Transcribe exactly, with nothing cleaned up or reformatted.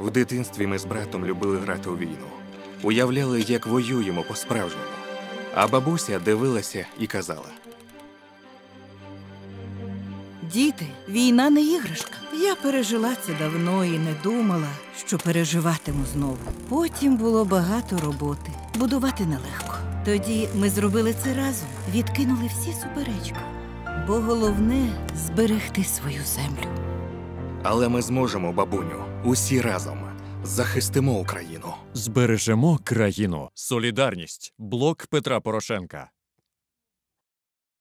В дитинстві ми з братом любили грати у війну. Уявляли, як воюємо по-справжньому. А бабуся дивилася і казала: «Діти, війна не іграшка. Я пережила це давно і не думала, що переживатиму знову. Потім було багато роботи. Будувати нелегко. Тоді ми зробили це разом, відкинули всі суперечки. Бо головне – зберегти свою землю». Але ми зможемо, бабуню, усі разом. Захистимо Україну. Збережемо країну. Солідарність. Блок Петра Порошенка.